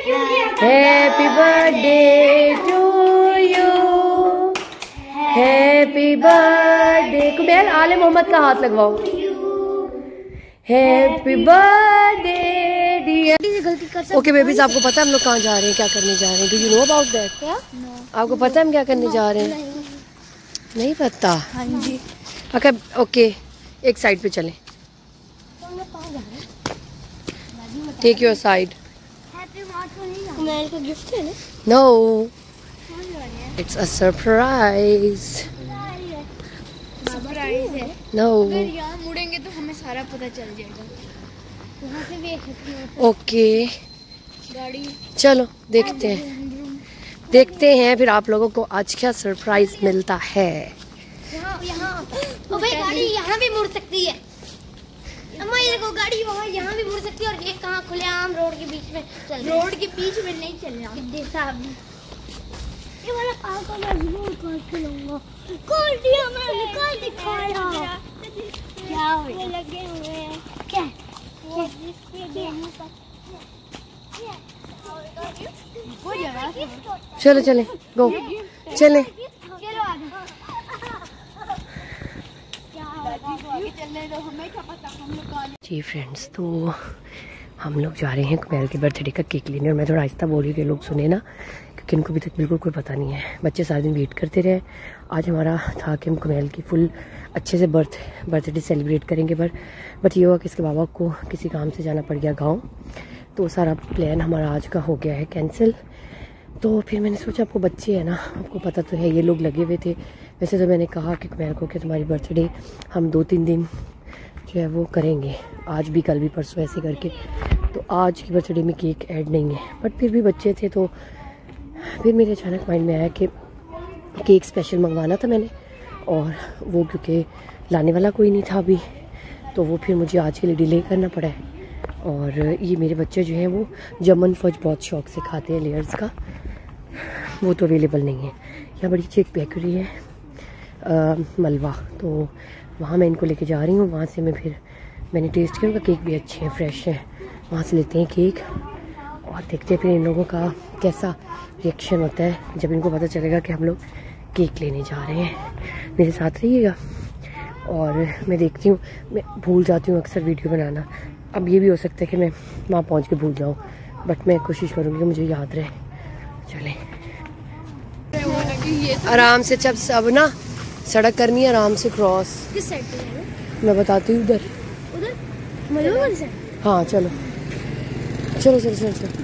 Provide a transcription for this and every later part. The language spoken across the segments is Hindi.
Happy birthday to you, happy birthday. कुबैर आले मोहम्मद का हाथ लगवाओ। Happy birthday dear. Okay babies, आपको पता है हम लोग कहाँ जा रहे हैं, क्या करने जा रहे हैं? Do you know about that? आपको पता है हम क्या करने जा रहे हैं? नहीं पता? हाँ जी। ओके, एक साइड पे चलें। Take your side. गिफ्ट है ना? No, it's a surprise. Surprise है। नो, यहाँ मुड़ेंगे तो हमें सारा पता चल जाएगा। वहाँ से भी ओके, गाड़ी चलो देखते हैं फिर आप लोगों को आज क्या सरप्राइज मिलता है। भाई गाड़ी यहाँ भी मुड़ सकती है। अम्मा ये देखो, गाड़ी वहाँ यहाँ भी मुड़ सकती है और ये कहाँ खुलेआम रोड के बीच में चल रहा है। रोड के बीच में नहीं चलना। ये वाला कार को मैं जरूर कर चलूंगा। कर दिया मैंने, कर दिखाया। क्या हो ये लगे हुए हैं? क्या वो चलो चले, गो चले। जी फ्रेंड्स, तो हम लोग जा रहे हैं कुमैल के बर्थडे का केक लेने। और मैं थोड़ा आहिस्ता बोल रही थी, लोग सुने ना, क्योंकि इनको अभी तक बिल्कुल कोई पता नहीं है। बच्चे सारे दिन वेट करते रहे। आज हमारा था कि हम कुमैल की फुल अच्छे से बर्थडे सेलिब्रेट करेंगे। बट ये हुआ कि इसके बाबा को किसी काम से जाना पड़ गया गाँव, तो सारा प्लान हमारा आज का हो गया है कैंसिल। तो फिर मैंने सोचा, आपको बच्चे हैं ना, आपको पता तो है, ये लोग लगे हुए थे। वैसे तो मैंने कहा कि कुमैल को कि तुम्हारी बर्थडे हम 2-3 दिन जो है वो करेंगे, आज भी कल भी परसों ऐसे करके। तो आज की बर्थडे में केक ऐड नहीं है, बट फिर भी बच्चे थे तो फिर मेरे अचानक माइंड में आया कि केक स्पेशल मंगवाना था मैंने, और वो क्योंकि लाने वाला कोई नहीं था अभी, तो वो फिर मुझे आज के लिए डिले करना पड़ा है। और ये मेरे बच्चे जो हैं वो जमन फज बहुत शौक से खाते हैं, लेयर्स का, वो तो अवेलेबल नहीं है। यहाँ बड़ी अच्छी एक बेकरी है मलवा, तो वहाँ मैं इनको लेके जा रही हूँ। वहाँ से मैंने टेस्ट किया, उनका केक भी अच्छे हैं, फ्रेश है। वहाँ से लेते हैं केक और देखते हैं फिर इन लोगों का कैसा रिएक्शन होता है जब इनको पता चलेगा कि हम लोग केक लेने जा रहे हैं। मेरे साथ रहिएगा। और मैं देखती हूँ, मैं भूल जाती हूँ अक्सर वीडियो बनाना। अब ये भी हो सकता है कि मैं वहाँ पहुँच के भूल जाऊँ, बट मैं कोशिश करूँगी कि मुझे याद रहे। चलें आराम से, अब ना सड़क करनी है आराम से क्रॉस। किस साइड पे है? मैं बताती हूँ, उधर से। हाँ चलो चलो चलो चलो चलो।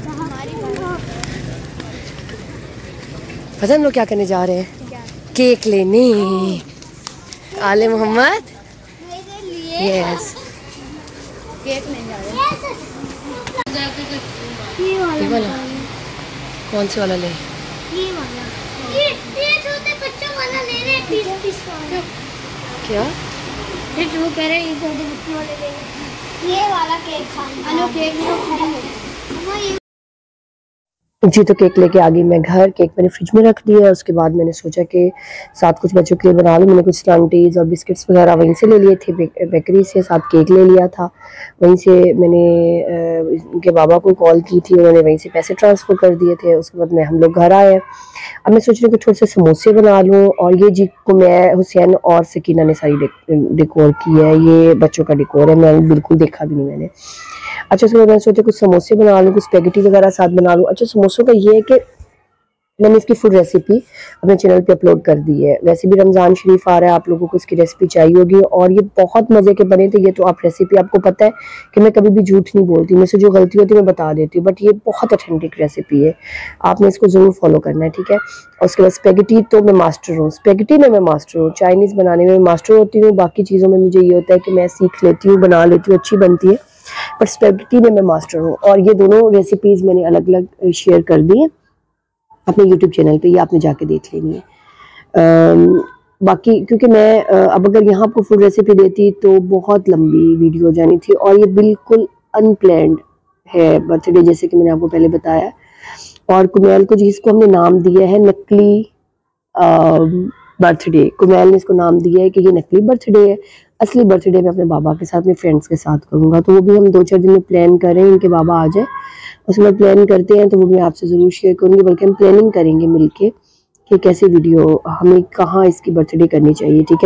पता हम लोग क्या करने जा रहे हैं? केक लेने। आले मोहम्मद, यस, केक लेने जा रहे हैं। ये वाला कौन से वाला ले? ये वाला। ये छोटे बच्चों वाला ले रहे हैं, 20 वाला। क्या? ये जो कह रहे हैं ये छोटे बच्चों वाले ले रहे हैं। ये वाला केक खाना। हेलो केक लो खाओ। जी तो केक लेके आ गई मैं घर। केक मैंने फ्रिज में रख दिया है। उसके बाद मैंने सोचा कि साथ कुछ बच्चों के लिए बना लूँ। मैंने कुछ स्टंटीज और बिस्किट्स वगैरह वहीं से ले लिए थे, बेकरी से। साथ केक ले लिया था वहीं से। मैंने उनके बाबा को कॉल की थी, उन्होंने वहीं से पैसे ट्रांसफ़र कर दिए थे। उसके बाद हम लोग घर आए। अब मैं सोच रही हूँ कि थोड़े से समोसे बना लूँ। और ये जी को मैं, हुसैन और सकीना ने सारी डेकोर की है। ये बच्चों का डेकोर है, मैं बिल्कुल देखा भी नहीं मैंने। अच्छा, उसके बाद मैंने सोचा कुछ समोसे बना लूँ, कुछ स्पेगेटी वगैरह साथ बना लूँ। अच्छा, समोसों का ये है कि मैंने इसकी फुल रेसिपी अपने चैनल पे अपलोड कर दी है। वैसे भी रमज़ान शरीफ आ रहा है, आप लोगों को इसकी रेसिपी चाहिए होगी। और ये बहुत मज़े के बने थे। ये तो आप रेसिपी, आपको पता है कि मैं कभी भी झूठ नहीं बोलती, मुझसे जो गलती होती है मैं बता देती हूँ। बट ये बहुत ऑथेंटिक रेसिपी है, आपने इसको ज़रूर फॉलो करना है, ठीक है। और उसके बाद स्पेगेटी तो मैं मास्टर हूँ, स्पेगेटी में मैं मास्टर हूँ। चाइनीज़ बनाने में मास्टर होती हूँ, बाकी चीज़ों में मुझे ये होता है कि मैं सीख लेती हूँ, बना लेती हूँ, अच्छी बनती है। पर स्पेगेटी में मैं मास्टर हूँ। और ये दोनों रेसिपीज़ मैंने अलग अलग शेयर कर दी हैं अपने YouTube चैनल पे, ये आपने जाके देख लेनी है। बाकी क्योंकि मैं अब अगर यहाँ आपको फुल रेसिपी देती तो बहुत लंबी वीडियो हो जानी थी। और ये बिल्कुल अनप्लैंड है बर्थडे, जैसे कि मैंने आपको पहले बताया। और कुमैल को जिसको हमने नाम दिया है नकली बर्थडे, कुमैल ने इसको नाम दिया है कि ये नकली बर्थडे है। असली बर्थडे मैं अपने बाबा के साथ, अपने फ्रेंड्स के साथ करूँगा। तो वो भी हम 2-4 दिन में प्लान कर रहे हैं, इनके बाबा आ जाए उसमें प्लान करते हैं, तो वो मैं आपसे ज़रूर शेयर करूँगी। बल्कि हम प्लानिंग करेंगे मिलके कि कैसे वीडियो हमें कहाँ इसकी बर्थडे करनी चाहिए, ठीक है।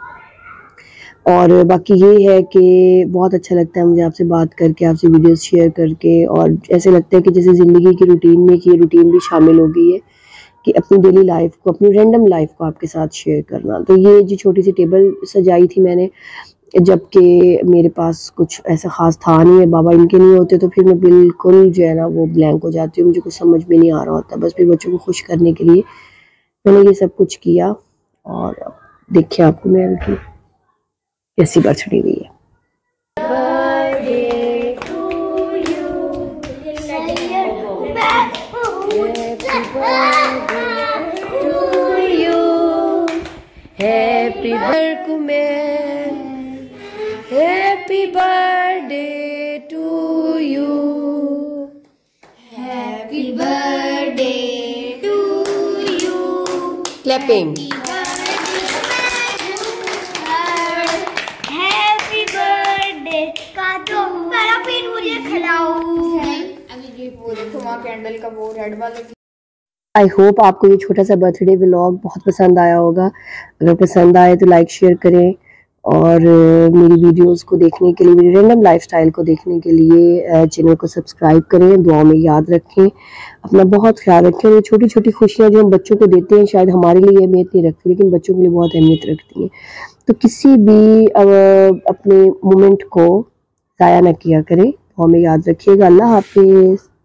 और बाकी ये है कि बहुत अच्छा लगता है मुझे आपसे बात करके, आपसे वीडियोस शेयर करके, और ऐसे लगता है कि जैसे ज़िंदगी की रूटीन में कि ये रूटीन भी शामिल हो गई है कि अपनी डेली लाइफ को, अपनी रैंडम लाइफ को आपके साथ शेयर करना। तो ये जो छोटी सी टेबल सजाई थी मैंने, जबकि मेरे पास कुछ ऐसा ख़ास था नहीं है, बाबा इनके नहीं होते तो फिर मैं बिल्कुल जो है ना वो ब्लैंक हो जाती हूँ, मुझे कुछ समझ में नहीं आ रहा होता। बस फिर बच्चों को खुश करने के लिए मैंने ये सब कुछ किया। और देखिए आपको मैं उनकी कैसी बर्थडे हुई है। Happy birthday to you. Happy birthday to you. Clapping. Happy birthday. काटो मेरा पेन मुझे खिलाओ। अभी ये पूरे धुआं कैंडल का वो रेड वाला। आई होप आपको ये छोटा सा बर्थडे व्लॉग बहुत पसंद आया होगा। अगर पसंद आए तो लाइक शेयर करें, और मेरी वीडियोस को देखने के लिए, मेरी रैंडम लाइफस्टाइल को देखने के लिए चैनल को सब्सक्राइब करें। दुआ में याद रखें, अपना बहुत ख्याल रखें। ये छोटी छोटी खुशियाँ जो हम बच्चों को देते हैं शायद हमारे लिए अहमियत नहीं रखती, लेकिन बच्चों के लिए बहुत अहमियत रखती हैं। तो किसी भी अपने मोमेंट को ज़ाया ना किया करें। दुआ में याद रखिएगा। अल्लाह हाफिज़।